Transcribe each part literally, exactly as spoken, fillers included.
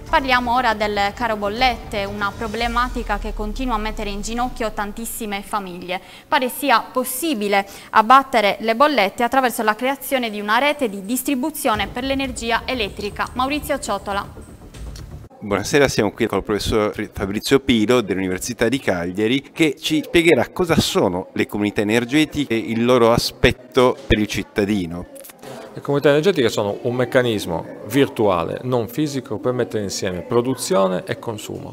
Parliamo ora del caro bollette, una problematica che continua a mettere in ginocchio tantissime famiglie. Pare sia possibile abbattere le bollette attraverso la creazione di una rete di distribuzione per l'energia elettrica. Maurizio Ciotola. Buonasera, siamo qui con il professor Fabrizio Pilo dell'Università di Cagliari che ci spiegherà cosa sono le comunità energetiche e il loro aspetto per il cittadino. Le comunità energetiche sono un meccanismo virtuale, non fisico, per mettere insieme produzione e consumo.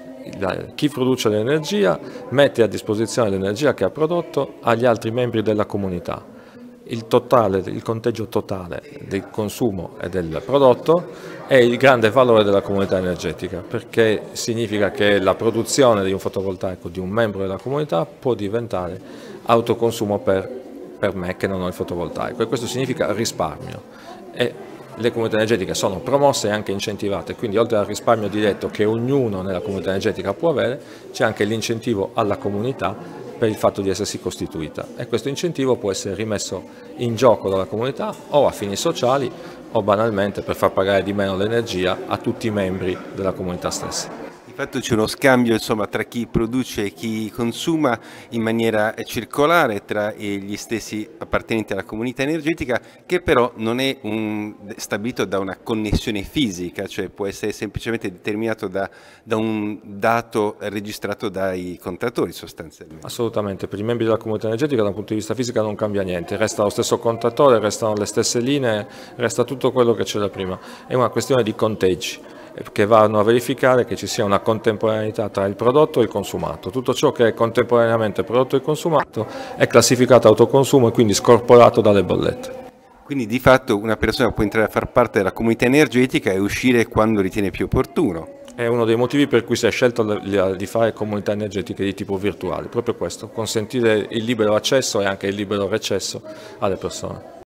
Chi produce l'energia mette a disposizione l'energia che ha prodotto agli altri membri della comunità. Il, totale, il conteggio totale del consumo e del prodotto è il grande valore della comunità energetica, perché significa che la produzione di un fotovoltaico di un membro della comunità può diventare autoconsumo per per me che non ho il fotovoltaico, e questo significa risparmio, e le comunità energetiche sono promosse e anche incentivate, quindi oltre al risparmio diretto che ognuno nella comunità energetica può avere, c'è anche l'incentivo alla comunità per il fatto di essersi costituita, e questo incentivo può essere rimesso in gioco dalla comunità o a fini sociali o banalmente per far pagare di meno l'energia a tutti i membri della comunità stessa. Di fatto c'è uno scambio, insomma, tra chi produce e chi consuma in maniera circolare tra gli stessi appartenenti alla comunità energetica, che però non è un, stabilito da una connessione fisica, cioè può essere semplicemente determinato da, da un dato registrato dai contatori sostanzialmente. Assolutamente, per i membri della comunità energetica da un punto di vista fisico non cambia niente, resta lo stesso contatore, restano le stesse linee, resta tutto quello che c'era prima, è una questione di conteggi che vanno a verificare che ci sia una contemporaneità tra il prodotto e il consumato. Tutto ciò che è contemporaneamente prodotto e consumato è classificato autoconsumo e quindi scorporato dalle bollette. Quindi di fatto una persona può entrare a far parte della comunità energetica e uscire quando ritiene più opportuno. È uno dei motivi per cui si è scelto di fare comunità energetiche di tipo virtuale, proprio questo, consentire il libero accesso e anche il libero recesso alle persone.